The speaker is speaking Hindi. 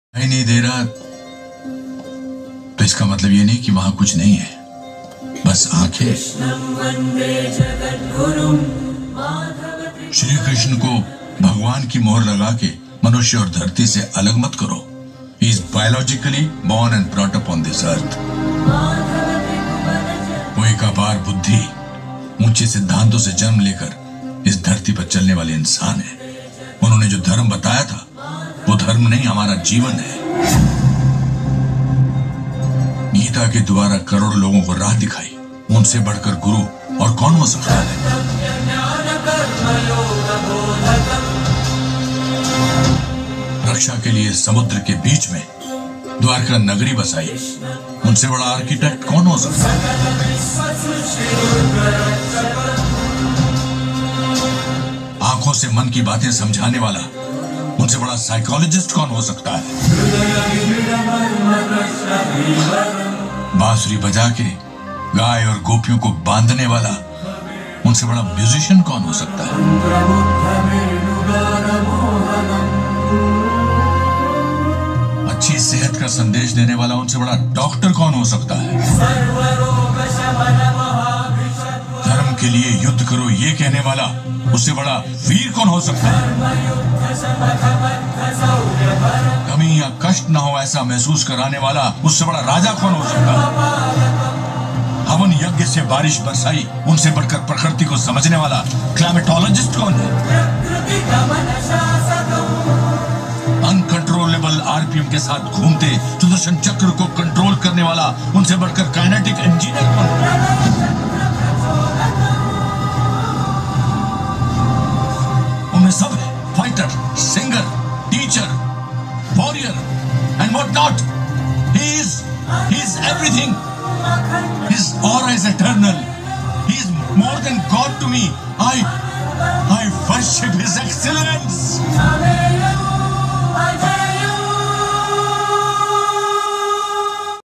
दिखाई नहीं दे रहा तो इसका मतलब ये नहीं कि वहां कुछ नहीं है, बस आंखें। श्री कृष्ण को भगवान की मोहर लगा के मनुष्य और धरती से अलग मत करो। He is biologically born and brought up on this earth. वो एक अपार बुद्धि, ऊंचे सिद्धांतों से जन्म लेकर इस धरती पर चलने वाले इंसान है। उन्होंने जो धर्म बताया था वो धर्म नहीं, हमारा जीवन है। गीता के द्वारा करोड़ लोगों को राह दिखाई, उनसे बढ़कर गुरु और कौन हो सकता है। रक्षा के लिए समुद्र के बीच में द्वारका नगरी बसाई, उनसे बड़ा आर्किटेक्ट कौन हो सकता है। आंखों से मन की बातें समझाने वाला, उनसे बड़ा साइकोलॉजिस्ट कौन हो सकता है। बांसुरी बजा के गाय और गोपियों को बांधने वाला, उनसे बड़ा म्यूजिशियन कौन हो सकता है। अच्छी सेहत का संदेश देने वाला, उनसे बड़ा डॉक्टर कौन हो सकता है। धर्म के लिए युद्ध करो ये कहने वाला, उससे बड़ा वीर कौन हो सकता है। कमी या कष्ट ना हो ऐसा महसूस कराने वाला, उससे बड़ा राजा कौन हो सकता है। हवन यज्ञ से बारिश बरसाई, उनसे बढ़कर प्रकृति को समझने वाला क्लाइमेटोलॉजिस्ट कौन है। अनकंट्रोलेबल आरपीएम के साथ घूमते सुदर्शन चक्र को कंट्रोल करने वाला, उनसे बढ़कर काइनेटिक इंजीनियर कौन है। उनमें सब है, fighter, singer, teacher, warrior and what not. He is everything. His aura is eternal.